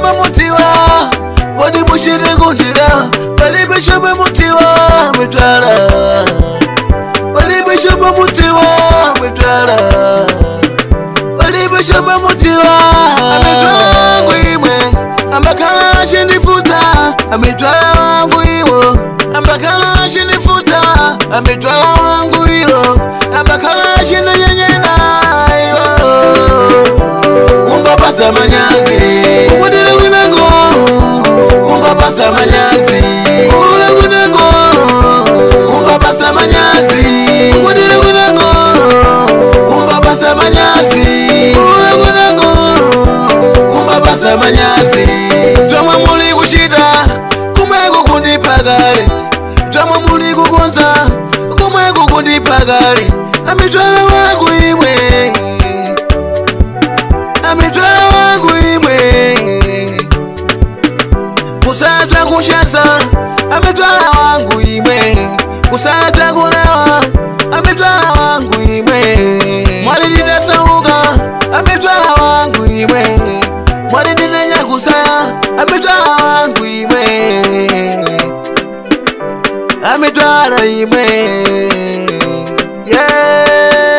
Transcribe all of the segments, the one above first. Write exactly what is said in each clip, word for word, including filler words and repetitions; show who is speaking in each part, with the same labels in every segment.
Speaker 1: shome mutiwa Wadi bushire gundira Palibe shome mutiwa Mitwala Palibe shome mutiwa Mitwala Palibe shome mutiwa Mitwala wangu imwe Ambakala shinifuta Mitwala wangu iwo Ambakala shinifuta Mitwala wangu iwo Ambakala shinanyanyena Kumba pasa manyazi Kudile kunengo Kumba pasa manyazi Kudile kunengo Kumba pasa manyazi Kudile kunengo Kumba pasa manyazi Kudile kunengo Kumba pasa manyazi Toma muli kushita Kumego kundipagale Toma muli kukunza Kumego kundipagale Amitwala wangu imwe Amitwala wangu imwe Kusata kushaza Amitwala wangu imwe Kusata kulewa Amitwala wangu imwe Mwali dida sauka Amitwala wangu imwe Mwali dida nyakusaya Amitwala wangu imwe Amitwala imwe Yeah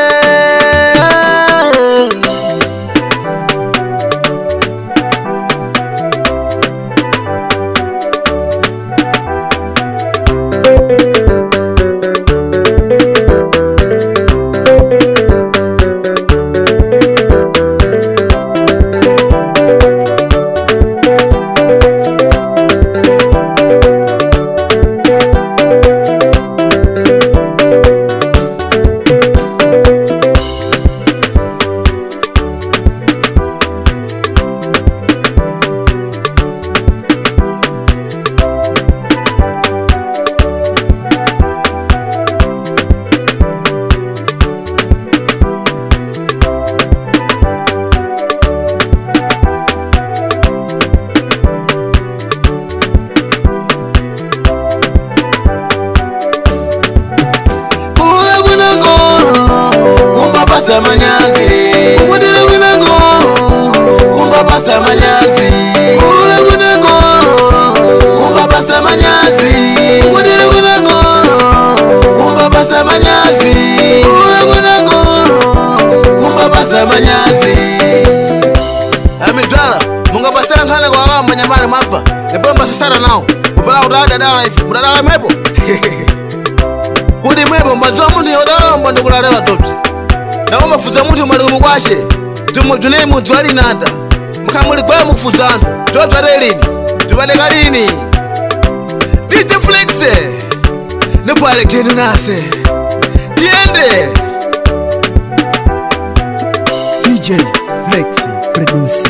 Speaker 1: manyazi Kudile kunengo Kumba pasa manyazi Kudile kunengo Kumba pasa manyazi Kudile kunengo Kumba pasa manyazi Kudile kunengo Kumba pasa manyazi Amitwala Munga pasela nkane kwa wala mbanyamani mafa Nepemba sasara nao Kupala utawada dala ifi Mudadala mepo Kudi mepo Mbazua muni yodala mbandukularewa topi Nawo mafuza muti mwalimu mukwashe Tumutune mutu wali nata Mkamuli kwa mufuzano Toto relini Tubaleka lini D J Flexe Nupale tenu nase Tiende
Speaker 2: D J Flexe Produce